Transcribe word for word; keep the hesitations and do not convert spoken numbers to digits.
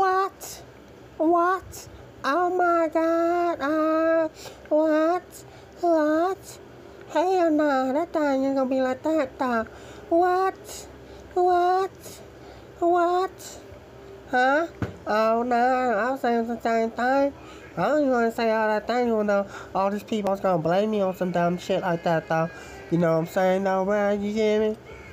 What? What? Oh my god. Uh, what? What? Hell nah, that thing ain't gonna be like that though. What? What? What? Huh? Oh no, I was saying the same thing. I don't even want to say all that thing, you know, all these people's gonna blame me on some dumb shit like that though. You know what I'm saying though, bro? You hear me?